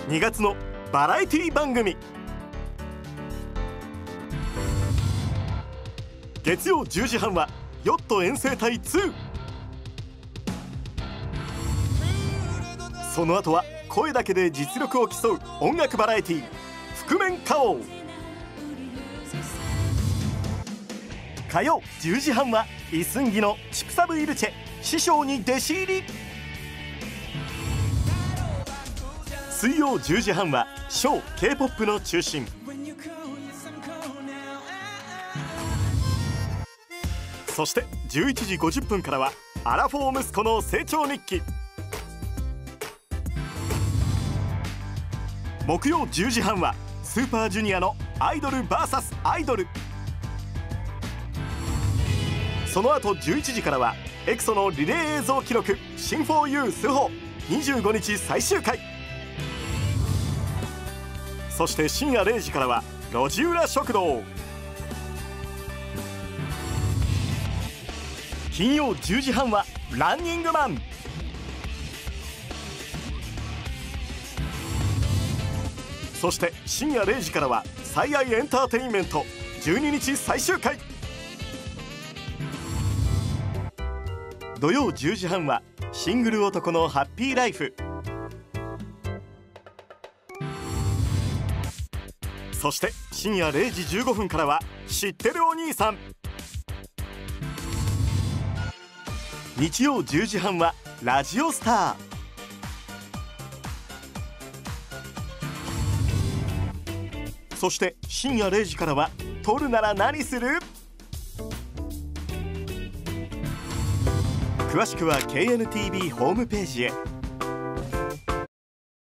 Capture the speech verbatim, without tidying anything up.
にがつのバラエティ番組。月曜じゅうじはんはヨット遠征隊ツー。その後は声だけで実力を競う音楽バラエティ覆面歌王。火曜じゅうじはんはイスンギのチプサブイルチェ師匠に弟子入り。水曜じゅうじはんはショー K-ポップ の中心。そしてじゅういちじごじゅっぷんからはアラフォー息子の成長日記。木曜じゅうじはんはスーパージュニアのアイドル ブイエス アイドル。その後じゅういちじからはエクソのリレー映像記録シンフォーユースホにじゅうごにち最終回。そして深夜れいじからは路地裏食堂。金曜じゅうじはんはランニングマン。そして深夜れいじからは最愛エンターテインメントじゅうににち最終回。土曜じゅうじはんはシングル男のハッピーライフ。そして深夜れいじじゅうごふんからは知ってるお兄さん。日曜じゅうじはんはラジオスター。そして深夜れいじからは撮るなら何する。詳しくは ケーエヌティービー ホームページへ。